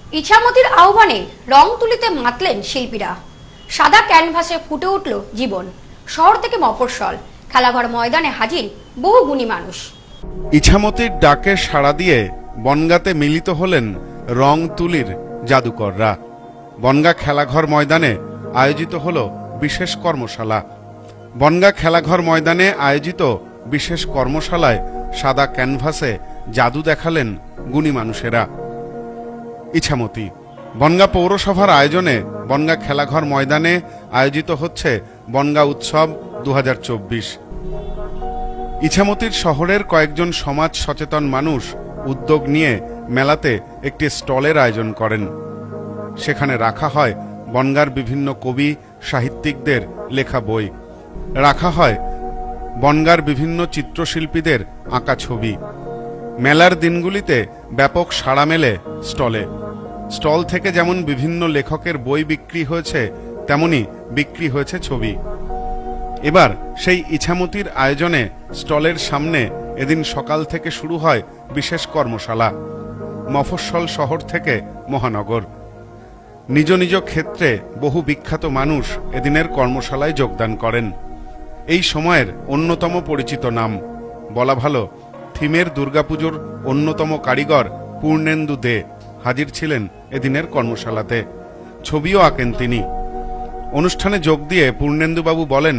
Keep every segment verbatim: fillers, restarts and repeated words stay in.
ইছামতির আহ্বানে রং তুলিতে মাতলেন শিল্পীরা। সাদা ক্যানভাসে ফুটে উঠল জীবন। শহর থেকে মফস্বল, খেলাঘর ময়দানে হাজির বহু গুণী মানুষ। ইছামতির ডাকে সাড়া দিয়ে বনগাঁতে মিলিত হলেন রং তুলির জাদুকররা। বনগাঁ খেলাঘর ময়দানে আয়োজিত হল বিশেষ কর্মশালা। বনগাঁ খেলাঘর ময়দানে আয়োজিত বিশেষ কর্মশালায় সাদা ক্যানভাসে জাদু দেখালেন গুণী মানুষেরা। ইছামতি বনগাঁ পৌরসভার আয়োজনে বনগাঁ খেলাঘর ময়দানে আয়োজিত হচ্ছে বনগাঁ উৎসব দু হাজার চব্বিশ। ইছামতির শহরের কয়েকজন সমাজ সচেতন মানুষ উদ্যোগ নিয়ে মেলাতে একটি স্টলের আয়োজন করেন। সেখানে রাখা হয় বনগাঁর বিভিন্ন কবি সাহিত্যিকদের লেখা বই, রাখা হয় বনগাঁর বিভিন্ন চিত্রশিল্পীদের আঁকা ছবি। মেলার দিনগুলিতে ব্যাপক সাড়া মেলে স্টলে। স্টল থেকে যেমন বিভিন্ন লেখকের বই বিক্রি হয়েছে, তেমনি বিক্রি হয়েছে ছবি। এবার সেই ইছামতির আয়োজনে স্টলের সামনে এদিন সকাল থেকে শুরু হয় বিশেষ কর্মশালা। মফস্বল শহর থেকে মহানগর, নিজ নিজ ক্ষেত্রে বহু বিখ্যাত মানুষ এদিনের কর্মশালায় যোগদান করেন। এই সময়ের অন্যতম পরিচিত নাম, বলা ভালো থিমের দুর্গাপুজোর অন্যতম কারিগর পূর্ণেন্দু দে হাজির ছিলেন এদিনের কর্মশালাতে। ছবিও আঁকেন তিনি। অনুষ্ঠানে যোগ দিয়ে পূর্ণেন্দুবাবু বলেন,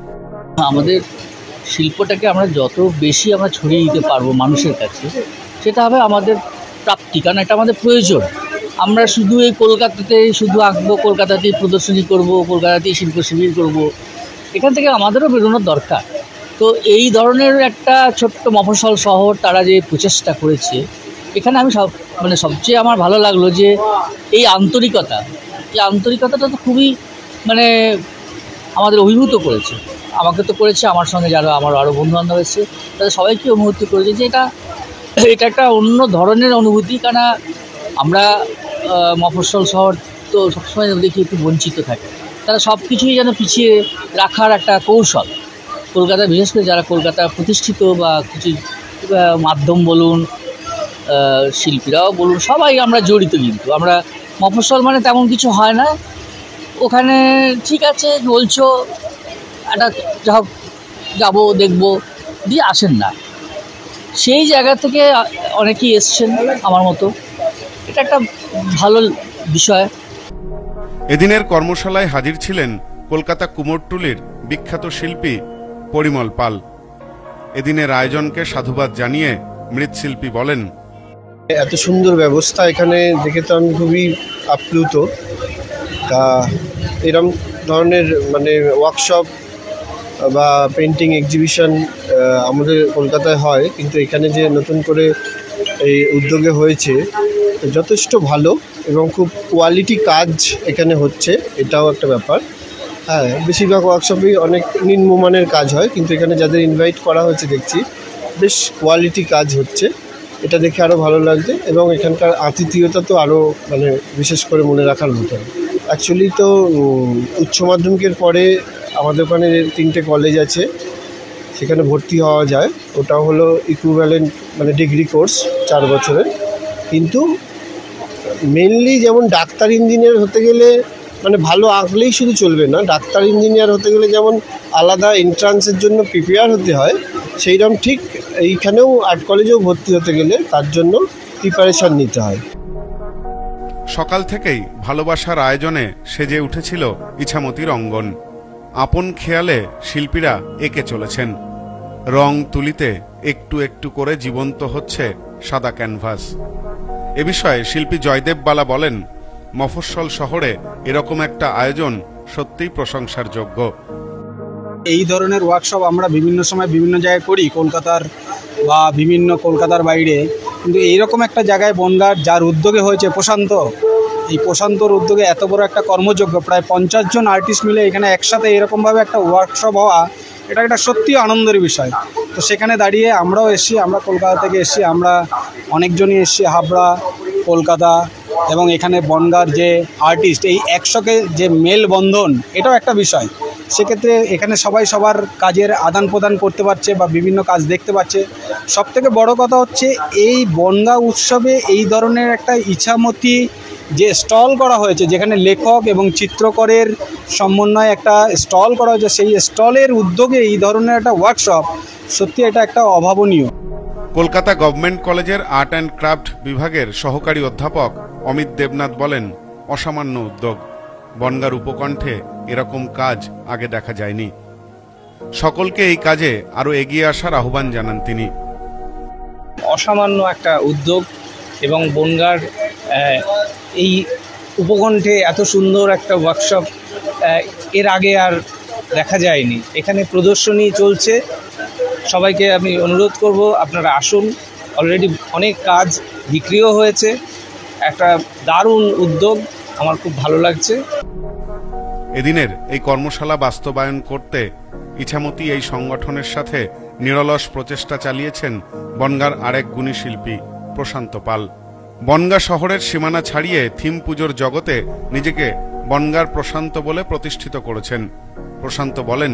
আমাদের শিল্পটাকে আমরা যত বেশি আমরা ছড়িয়ে দিতে পারবো মানুষের কাছে, সেটা হবে আমাদের প্রাপ্তি, কারণ এটা আমাদের প্রয়োজন। আমরা শুধু এই কলকাতাতে শুধু আঁকবো, কলকাতাতেই প্রদর্শনী করব, কলকাতাতেই শিল্প শিবির করবো, এখান থেকে আমাদেরও বেরোনোর দরকার। তো এই ধরনের একটা ছোট্ট মফস্বল শহর তারা যে প্রচেষ্টা করেছে, এখানে আমি সব মানে সবচেয়ে আমার ভালো লাগলো যে এই আন্তরিকতা, এই আন্তরিকতাটা তো খুবই মানে আমাদের অভিভূত করেছে। আমাকে তো করেছে, আমার সঙ্গে যারা আমার আরও বন্ধুবান্ধব এসেছে তাদের সবাইকে অনুভূতি করেছে যে এটা এটা একটা অন্য ধরনের অনুভূতি। কেন আমরা মফস্বল শহর তো সবসময় দেখি একটু বঞ্চিত থাকে, তারা সব কিছুই যেন পিছিয়ে রাখার একটা কৌশল। কলকাতায় বিশেষ করে যারা কলকাতা প্রতিষ্ঠিত বা কিছু মাধ্যম বলুন, শিল্পীরাও বলুন, সবাই আমরা জড়িত। কিন্তু আমরা মফস্বল মানে তেমন কিছু হয় না, ওখানে ঠিক আছে বলছো একটা যা হোক যাবো দেখবো দিয়ে আসেন না, সেই জায়গা থেকে অনেকেই এসছেন আমার মতো। এটা একটা ভালো বিষয়। এদিনের কর্মশালায় হাজির ছিলেন কলকাতা কুমোরটুলির বিখ্যাত শিল্পী পরিমল পাল। এদিনের আয়োজনকে সাধুবাদ জানিয়ে মৃৎশিল্পী বলেন, এত সুন্দর ব্যবস্থা এখানে দেখে তো আমি খুবই আপ্লুত। তা এরম ধরনের মানে ওয়ার্কশপ বা পেন্টিং এক্সিবিশন আমাদের কলকাতায় হয়, কিন্তু এখানে যে নতুন করে এই উদ্যোগে হয়েছে যথেষ্ট ভালো এবং খুব কোয়ালিটি কাজ এখানে হচ্ছে, এটাও একটা ব্যাপার। হ্যাঁ, বেশিরভাগ ওয়ার্কশপেই অনেক নিম্নমানের কাজ হয়, কিন্তু এখানে যাদের ইনভাইট করা হয়েছে দেখছি বেশ কোয়ালিটি কাজ হচ্ছে, এটা দেখে আরও ভালো লাগছে। এবং এখানকার আতিথেয়তা তো আরও মানে বিশেষ করে মনে রাখার মতন। অ্যাকচুয়ালি তো উচ্চ মাধ্যমিকের পরে আমাদের ওখানে তিনটে কলেজ আছে, সেখানে ভর্তি হওয়া যায়। ওটাও হলো ইকুইভ্যালেন্ট মানে ডিগ্রি কোর্স চার বছরের। কিন্তু মেনলি যেমন ডাক্তার ইঞ্জিনিয়ার হতে গেলে মানে ভালো আঁকলেই শুধু চলবে না, ডাক্তার ইঞ্জিনিয়ার হতে গেলে যেমন আলাদা এন্ট্রান্সের জন্য প্রিপেয়ার হতে হয়, সেইরকম ঠিক এইখানেও আর্ট কলেজেও ভর্তি হতে গেলে তার জন্য প্রিপারেশান নিতে হয়। সকাল থেকেই ভালোবাসার আয়োজনে সেজে উঠেছিল ইছামতির অঙ্গন। আপন খেয়ালে শিল্পীরা এঁকে চলেছেন। রং তুলিতে একটু একটু করে জীবন্ত হচ্ছে সাদা ক্যানভাস। এ বিষয়ে শিল্পী জয়দেব বালা বলেন, মফস্বল শহরে এরকম একটা আয়োজন সত্যিই প্রশংসার যোগ্য। এই ধরনের ওয়ার্কশপ আমরা বিভিন্ন সময় বিভিন্ন জায়গায় করি, কলকাতার বা বিভিন্ন কলকাতার বাইরে, কিন্তু এইরকম একটা জায়গায় বনগাঁর যার উদ্যোগে হয়েছে প্রশান্ত, এই প্রশান্তর উদ্যোগে এত বড় একটা কর্মযজ্ঞ, প্রায় পঞ্চাশ জন আর্টিস্ট মিলে এখানে একসাথে এরকমভাবে একটা ওয়ার্কশপ হওয়া, এটা একটা সত্যি আনন্দের বিষয়। তো সেখানে দাঁড়িয়ে আমরাও এসেছি, আমরা কলকাতা থেকে এসেছি, আমরা অনেকজনই এসেছি হাবড়া, কলকাতা এবং এখানে বনগাঁর যে আর্টিস্ট, এই একশোকে যে মেলবন্ধন, এটাও একটা বিষয়। সেক্ষেত্রে এখানে সবাই সবার কাজের আদান প্রদান করতে পারছে বা বিভিন্ন কাজ দেখতে পাচ্ছে। সবথেকে বড় কথা হচ্ছে এই বনগাঁ উৎসবে এই ধরনের একটা ইছামতি যে স্টল করা হয়েছে, যেখানে লেখক এবং চিত্রকরের সমন্বয়ে একটা স্টল করা হয়েছে, সেই স্টলের উদ্যোগে এই ধরনের একটা ওয়ার্কশপ সত্যি এটা একটা অভাবনীয়। কলকাতা গভর্নমেন্ট কলেজের আর্ট অ্যান্ড ক্রাফট বিভাগের সহকারী অধ্যাপক অমিত দেবনাথ বলেন, অসামান্য উদ্যোগ। বনগাঁর উপকণ্ঠে এরকম কাজ আগে দেখা যায়নি। সকলকে এই কাজে আরো এগিয়ে আসার আহ্বান জানান তিনি। অসামান্য একটা উদ্যোগ এবং বনগাঁর এই উপকণ্ঠে এত সুন্দর একটা ওয়ার্কশপ এর আগে আর দেখা যায়নি। এখানে প্রদর্শনী চলছে, সবাইকে আমি অনুরোধ করব আপনারা আসুন। অলরেডি অনেক কাজ বিক্রিও হয়েছে, একটা দারুণ উদ্যোগ, আমার খুব ভালো লাগছে। এদিনের এই কর্মশালা বাস্তবায়ন করতে ইছামতি এই সংগঠনের সাথে নিরলস প্রচেষ্টা চালিয়েছেন বনগাঁর আরেক গুণী শিল্পী প্রশান্ত পাল। বনগাঁ শহরের সীমানা ছাড়িয়ে থিম পুজোর জগতে নিজেকে বনগাঁর প্রশান্ত বলে প্রতিষ্ঠিত করেছেন। প্রশান্ত বলেন,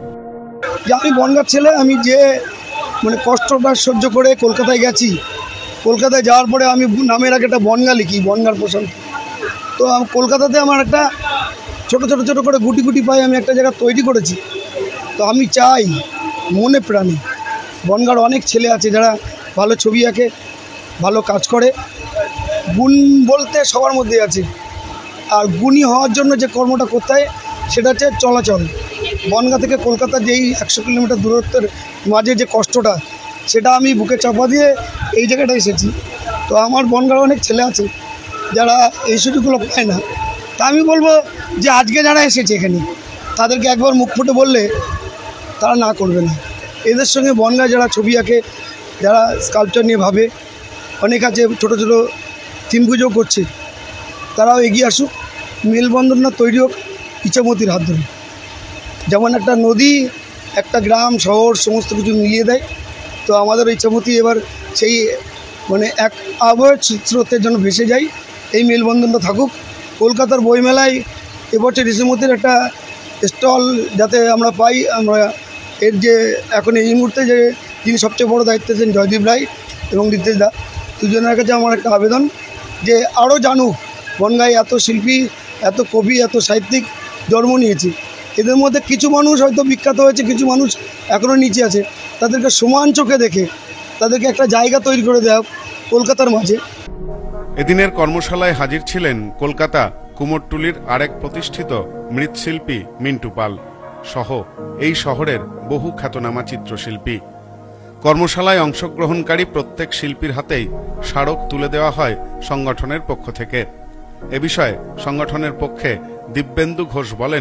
যে আমি বনগাঁর ছেলে, আমি যে মানে কষ্টটা সহ্য করে কলকাতায় গেছি, কলকাতায় যাওয়ার পরে আমি নামের আগে একটা বনগাঁ লিখি, বনগাঁর প্রশান্ত। তো কলকাতাতে আমার একটা ছোট ছোট ছোট করে গুটি গুটি পাই আমি একটা জায়গা তৈরি করেছি। তো আমি চাই মনে প্রাণে বনগাঁর অনেক ছেলে আছে যারা ভালো ছবি আঁকে, ভালো কাজ করে। গুণ বলতে সবার মধ্যে আছে, আর গুণী হওয়ার জন্য যে কর্মটা করতে হয় সেটা হচ্ছে চলাচল। বনগাঁ থেকে কলকাতা যেই একশো কিলোমিটার দূরত্বের মাঝে যে কষ্টটা, সেটা আমি বুকে চাপা দিয়ে এই জায়গাটা এসেছি। তো আমার বনগাঁর অনেক ছেলে আছে যারা এই সুযোগগুলো পায় না। তা আমি বলবো যে আজকে যারা এসেছে এখানে, তাদেরকে একবার মুখ ফুটে বললে তারা না করবে না। এদের সঙ্গে বনগাঁ যারা ছবি আঁকে, যারা স্কাল্পচার নিয়ে ভাবে, অনেক আছে ছোটো ছোটো থিম পুজো করছে, তারাও এগিয়ে আসুক। মেলবন্ধন না তৈরি হোক ইছামতির হাত ধরে। যেমন একটা নদী একটা গ্রাম শহর সমস্ত কিছু মিলিয়ে দেয়, তো আমাদের ইছামতি এবার সেই মানে এক আবহাওয়ার স্রোতের জন্য ভেসে যায়। এই মেলবন্ধনটা থাকুক। কলকাতার বইমেলায় এবছর ইছামতির একটা স্টল যাতে আমরা পাই, আমরা এর যে এখন এই মুহূর্তে যে যিনি সবচেয়ে বড় দায়িত্বে আছেন জয়দীপ রায় এবং রিতেশ দা, দুজনের কাছে আমার একটা আবেদন যে আরও জানুক বনগাঁয় এত শিল্পী, এত কবি, এত সাহিত্যিক জন্ম নিয়েছে। এদের মধ্যে কিছু মানুষ হয়তো বিখ্যাত হয়েছে, কিছু মানুষ এখনও নিচে আছে, তাদেরকে সমান চোখে দেখে তাদেরকে একটা জায়গা তৈরি করে দেওয়া কলকাতার মাঝে। এদিনের কর্মশালায় হাজির ছিলেন কলকাতা কুমোরটুলির আরেক প্রতিষ্ঠিত মৃৎশিল্পী মিন্টু পাল সহ এই শহরের বহু খ্যাতনামা চিত্রশিল্পী। কর্মশালায় অংশগ্রহণকারী প্রত্যেক শিল্পীর হাতেই স্মারক তুলে দেওয়া হয় সংগঠনের পক্ষ থেকে। এ বিষয়ে সংগঠনের পক্ষে দিব্যেন্দু ঘোষ বলেন,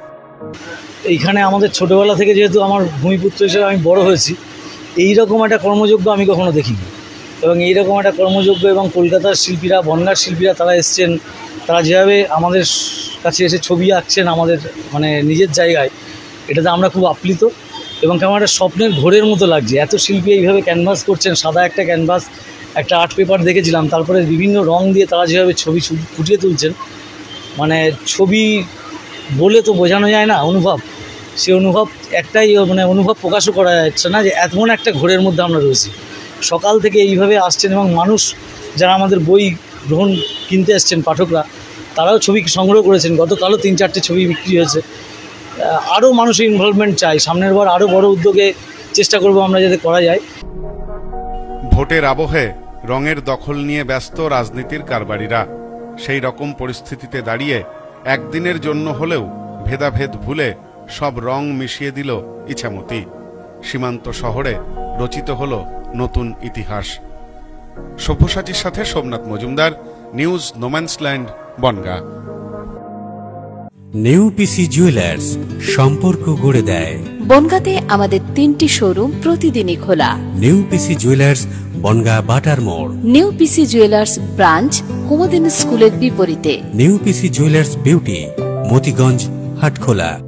এইখানে আমাদের ছোটবেলা থেকে যেহেতু আমার ভূমিপুত্র হিসেবে আমি বড় হয়েছি, এইরকম একটা কর্মযোগ্য আমি কখনো দেখিনি। এবং এইরকম একটা কর্মযোগ্য এবং কলকাতার শিল্পীরা, বনগাঁর শিল্পীরা তারা এসছেন, তারা যেভাবে আমাদের কাছে এসে ছবি আঁকছেন আমাদের মানে নিজের জায়গায়, এটাতে আমরা খুব আপ্লিত এবং কেমন একটা স্বপ্নের ঘোরের মতো লাগছে। এত শিল্পী এইভাবে ক্যানভাস করছেন, সাদা একটা ক্যানভাস, একটা আর্ট পেপার দেখেছিলাম, তারপরে বিভিন্ন রং দিয়ে তারা যেভাবে ছবি ফুটিয়ে তুলছেন, মানে ছবি বলে তো বোঝানো যায় না অনুভব। সে অনুভব একটাই, মানে অনুভব প্রকাশও করা যাচ্ছে না যে এমন একটা ঘোরের মধ্যে আমরা রয়েছি। সকাল থেকে এইভাবে আসছেন এবং মানুষ যারা আমাদের বই গ্রহণ কিনতে আসছেন পাঠকরা, তারাও ছবি সংগ্রহ করেছেন। গতকালও তিন চারটে ছবি বিক্রি হয়েছে। আরও মানুষের ইনভলভমেন্ট চাই, সামনের বার আরও বড় উদ্যোগে চেষ্টা করব আমরা যাতে করা যায়। ভোটের আবহে রঙের দখল নিয়ে ব্যস্ত রাজনীতির কারবারিরা। সেই রকম পরিস্থিতিতে দাঁড়িয়ে একদিনের জন্য হলেও ভেদাভেদ ভুলে সব রং মিশিয়ে দিল ইছামতি। সীমান্ত শহরে রচিত হল নতুন ইতিহাস। সব্যসাচীর সাথে সোমনাথ মজুমদার, নিউজ নোম্যান্সল্যান্ড, বনগাঁ। নেউপিসি জুয়েলার্স, সম্পর্ক গড়ে দেয়। বনগাঁতে আমাদের তিনটি শোরুম প্রতিদিনই খোলা। নেউপিসি জুয়েলার্স, বনগাঁ বাটার মোড়। নেউপিসি জুয়েলার্স ব্রাঞ্চ কুমুদিনী স্কুলের বিপরীতে। নেউপিসি জুয়েলার্স বিউটি, মতিগঞ্জ, হাটখোলা।